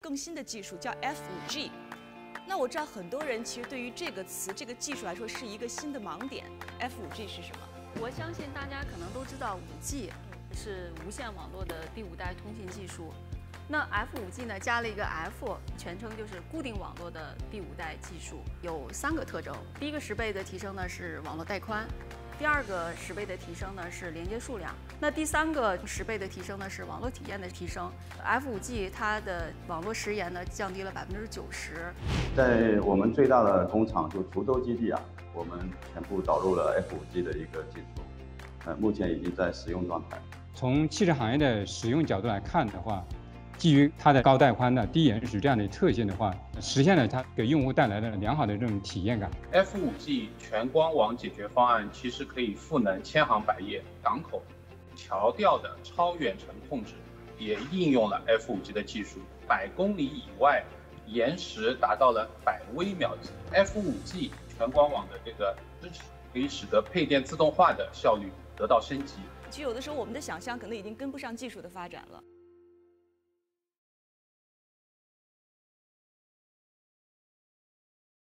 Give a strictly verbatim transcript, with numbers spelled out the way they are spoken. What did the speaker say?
更新的技术叫 F 五 G。那我知道很多人其实对于这个词、这个技术来说是一个新的盲点。F 五 G 是什么？ 我相信大家可能都知道， 五 G 是无线网络的第五代通信技术。那 F 五 G 呢，加了一个 F， 全称就是固定网络的第五代技术，有三个特征。第一个十倍的提升呢是网络带宽。 第二个十倍的提升呢是连接数量，那第三个十倍的提升呢是网络体验的提升。F 五 G 它的网络时延呢降低了百分之九十。 在我们最大的工厂就滁州基地啊，我们全部导入了 F 五 G 的一个技术，呃，目前已经在使用状态。 从汽车行业的使用角度来看的话，基于它的高带宽的低延时这样的特性的话，实现了它给用户带来的良好的这种体验感。 F 五 G 全光网解决方案其实可以赋能千行百业，港口、桥吊的超远程控制也应用了 F 五 G 的技术，百公里以外延时达到了百微秒级。F 五 G 全光网的这个支持，可以使得配电自动化的效率得到升级。 其实有的时候我们的想象可能已经跟不上技术的发展了。